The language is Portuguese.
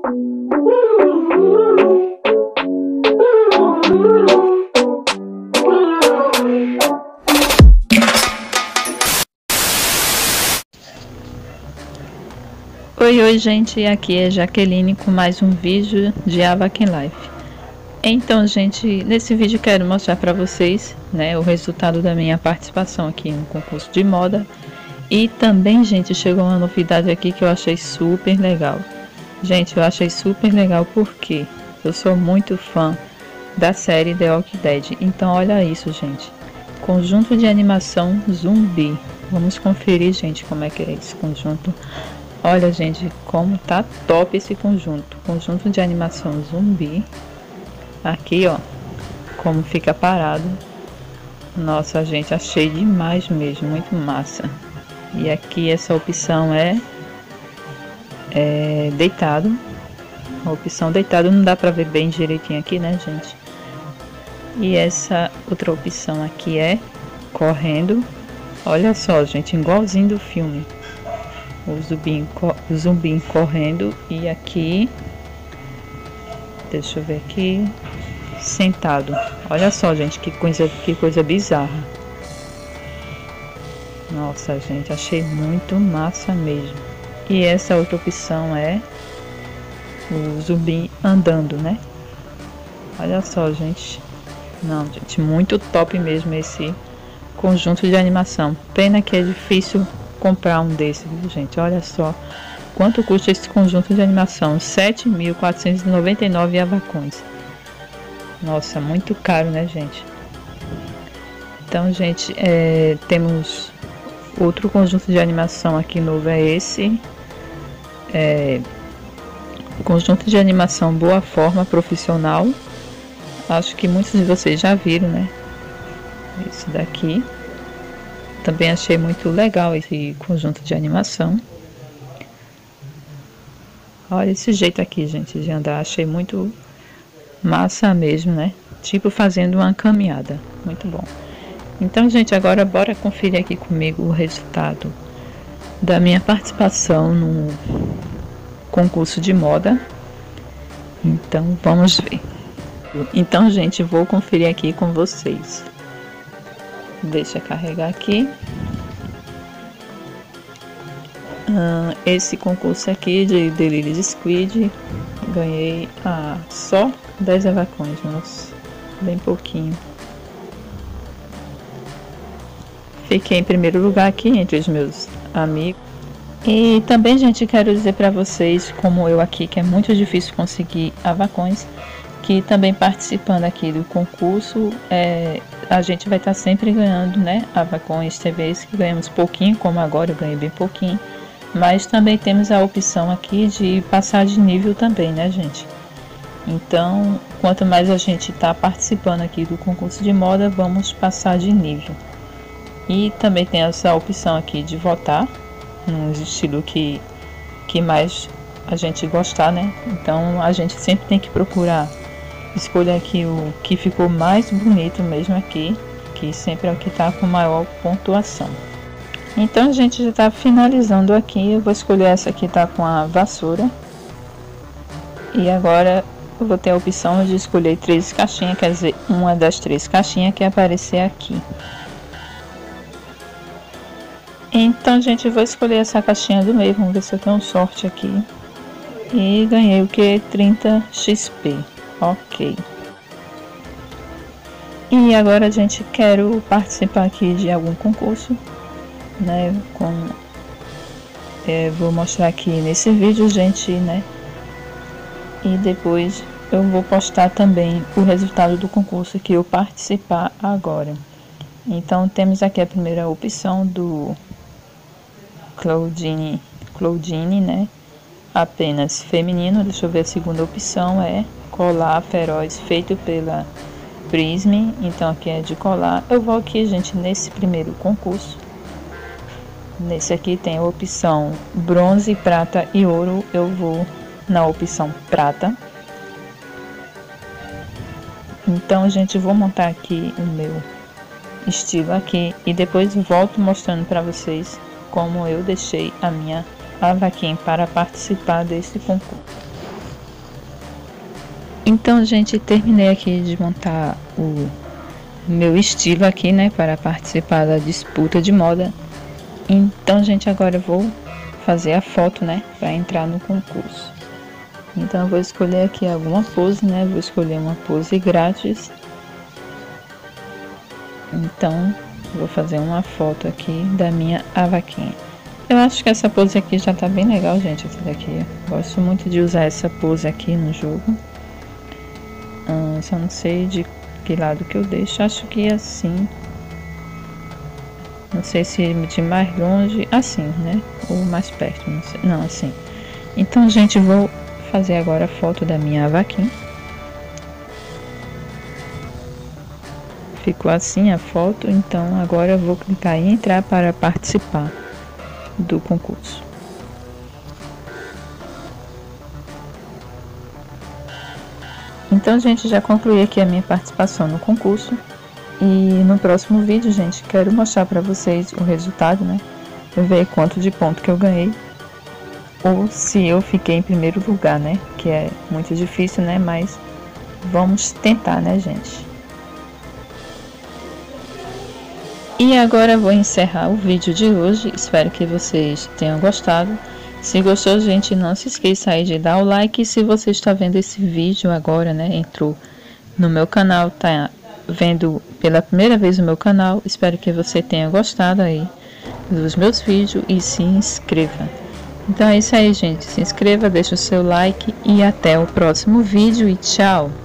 Oi gente, aqui é Jaqueline com mais um vídeo de Avakin Life. Então gente, nesse vídeo quero mostrar para vocês, né, o resultado da minha participação aqui no concurso de moda. E também, gente, chegou uma novidade aqui que eu achei super legal. Gente, eu achei super legal porque eu sou muito fã da série The Walking Dead. Então olha isso, gente, conjunto de animação zumbi. Vamos conferir, gente, como é que é esse conjunto. Olha, gente, como tá top esse conjunto. Conjunto de animação zumbi. Aqui, ó, como fica parado. Nossa, gente, achei demais mesmo, muito massa. E aqui essa opção é deitado. A opção deitado não dá pra ver bem direitinho aqui, né, gente? E essa outra opção aqui é correndo. Olha só, gente, igualzinho do filme. O zumbi correndo. E aqui, deixa eu ver aqui, sentado. Olha só, gente, que coisa bizarra. Nossa, gente, achei muito massa mesmo. E essa outra opção é o zumbi andando, né? Olha só, gente. Não, gente, muito top mesmo esse conjunto de animação. Pena que é difícil comprar um desses, viu, gente? Olha só quanto custa esse conjunto de animação: 7.499 avacões. Nossa, muito caro, né, gente? Então, gente, temos outro conjunto de animação aqui novo, é esse. Conjunto de animação Boa Forma Profissional. Acho que muitos de vocês já viram, né? Esse daqui. Também achei muito legal esse conjunto de animação. Olha esse jeito aqui, gente, de andar. Achei muito massa mesmo, né? Tipo fazendo uma caminhada. Muito bom. Então, gente, agora bora conferir aqui comigo o resultado da minha participação no concurso de moda. Então, vamos ver. Então, gente, vou conferir aqui com vocês. Deixa carregar aqui. Esse concurso aqui de Delirious Squid, ganhei só 10 avacões, nossa, bem pouquinho. Fiquei em primeiro lugar aqui entre os meus amigos. E também, gente, quero dizer para vocês, como eu aqui, que é muito difícil conseguir avacões, que também participando aqui do concurso, a gente vai estar sempre ganhando, né, avacões. Tem vezes que ganhamos pouquinho, como agora eu ganhei bem pouquinho, mas também temos a opção aqui de passar de nível também, né, gente? Então, quanto mais a gente está participando aqui do concurso de moda, vamos passar de nível. E também tem essa opção aqui de votar no estilo que mais a gente gostar, né? Então a gente sempre tem que procurar escolher aqui o que ficou mais bonito mesmo aqui, que sempre é o que tá com maior pontuação. Então a gente já está finalizando aqui. Eu vou escolher essa que tá com a vassoura. E agora eu vou ter a opção de escolher 3 caixinhas, quer dizer, uma das 3 caixinhas que aparecer aqui. Então, gente, eu vou escolher essa caixinha do meio. Vamos ver se eu tenho sorte aqui. E ganhei o que? 30 XP. Ok. E agora, gente, quero participar aqui de algum concurso, né? Vou mostrar aqui nesse vídeo, gente, né? E depois eu vou postar também o resultado do concurso que eu participar agora. Então, temos aqui a primeira opção do Claudine, né? Apenas feminino. Deixa eu ver, a segunda opção é colar feroz, feito pela Prism. Então aqui é de colar. Eu vou aqui, gente, nesse primeiro concurso. Nesse aqui tem a opção bronze, prata e ouro. Eu vou na opção prata. Então, gente, vou montar aqui o meu estilo aqui e depois volto mostrando para vocês como eu deixei a minha avaquinha para participar desse concurso. Então, gente, terminei aqui de montar o meu estilo aqui, né, para participar da disputa de moda. Então, gente, agora eu vou fazer a foto, né, para entrar no concurso. Então, eu vou escolher aqui alguma pose, né, vou escolher uma pose grátis. Então, vou fazer uma foto aqui da minha vaquinha. Eu acho que essa pose aqui já tá bem legal, gente, essa daqui. Gosto muito de usar essa pose aqui no jogo. Só não sei de que lado que eu deixo. Acho que é assim. Não sei se de mais longe, assim, né? Ou mais perto, não sei. Não, assim. Então, gente, vou fazer agora a foto da minha vaquinha. Ficou assim a foto, então agora eu vou clicar em entrar para participar do concurso. Então, gente, já concluí aqui a minha participação no concurso. E no próximo vídeo, gente, quero mostrar para vocês o resultado, né? Ver quanto de ponto que eu ganhei. Ou se eu fiquei em primeiro lugar, né? Que é muito difícil, né? Mas vamos tentar, né, gente? E agora eu vou encerrar o vídeo de hoje. Espero que vocês tenham gostado. Se gostou, gente, não se esqueça aí de dar o like. Se você está vendo esse vídeo agora, né? Entrou no meu canal, tá vendo pela primeira vez o meu canal, espero que você tenha gostado aí dos meus vídeos e se inscreva. Então é isso aí, gente, se inscreva, deixa o seu like e até o próximo vídeo e tchau!